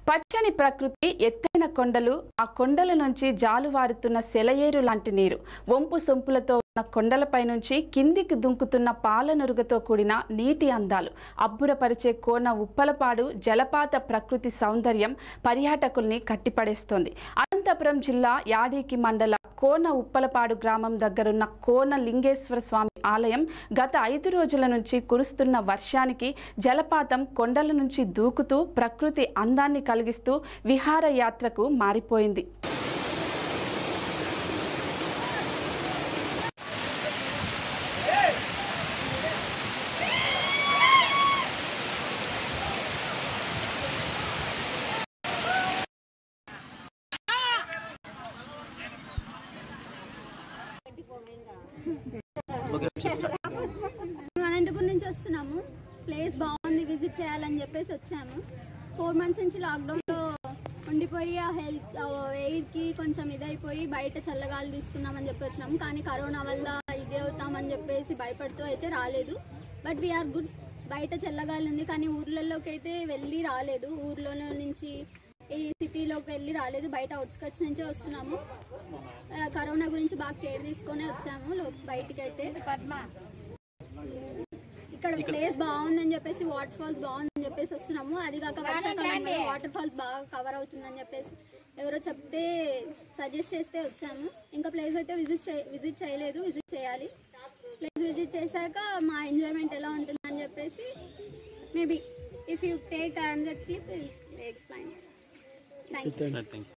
పచ్చని ప్రకృతి, ఎత్తైన కొండలు, ఆ కొండల నుంచి జాలువారుతున్న సెలయేరు లాంటి నీరు, వంపు సొంపులతో ఉన్న కొండలపై నుంచి కిందికి దుంకుతున్న పాలనురుగతో కూడిన నీటి అందాలు, అబ్బురపరిచే కోన ఉప్పలపాడు జలపాత ప్రకృతి సౌందర్యం పర్యాటకుల్ని కట్టిపడేస్తోంది. అనంతపురం జిల్లా యాడికి మండల కోన ఉప్పలపాడు గ్రామం దగ్గరున్న కోన లింగేశ్వర స్వామి ఆలయం గత 5 రోజుల నుంచి కురుస్తున్న వర్షానికి జలపాతం కొండల నుంచి దూకుతూ ప్రకృతి అందాన్ని కలిగిస్తూ విహారయాత్రకు మారిపోయింది. అనంతపురం నుంచి వస్తున్నాము. ప్లేస్ బాగుంది, విజిట్ చేయాలని చెప్పేసి వచ్చాము. 4 మంత్స్ నుంచి లాక్డౌన్లో ఉండిపోయి ఆ హెల్త్ ఎయిర్కి కొంచెం ఇదైపోయి బయట చల్లగాలి తీసుకుందామని చెప్పి వచ్చినాము. కానీ కరోనా వల్ల ఇదే అవుతామని చెప్పేసి భయపడుతూ అయితే రాలేదు. But we are good. బయట చల్లగాలి ఉంది కానీ ఊర్లలోకి అయితే వెళ్ళి రాలేదు. ఊర్లో నుంచి ఈ సిటీలోకి వెళ్ళి రాలేదు. బయట అవుట్స్కట్స్ నుంచే వస్తున్నాము. కరోనా గురించి బాగా కేర్ తీసుకొని వచ్చాము. బయటికి అయితే ఇక్కడ ప్లేస్ బాగుందని చెప్పేసి, వాటర్ ఫాల్స్ బాగుందని చెప్పేసి వస్తున్నాము. అది కాక వర్షాకాలంలో వాటర్ ఫాల్స్ బాగా కవర్ అవుతుందని చెప్పేసి ఎవరో చెప్తే సజెస్ట్ చేస్తే వచ్చాము. ఇంకా ప్లేస్ అయితే విజిట్ చేయలేదు, విజిట్ చేయాలి. ప్లేస్ విజిట్ చేశాక మా ఎంజాయ్మెంట్ ఎలా ఉంటుందని చెప్పేసి maybe if you take another clip explain. Thank you.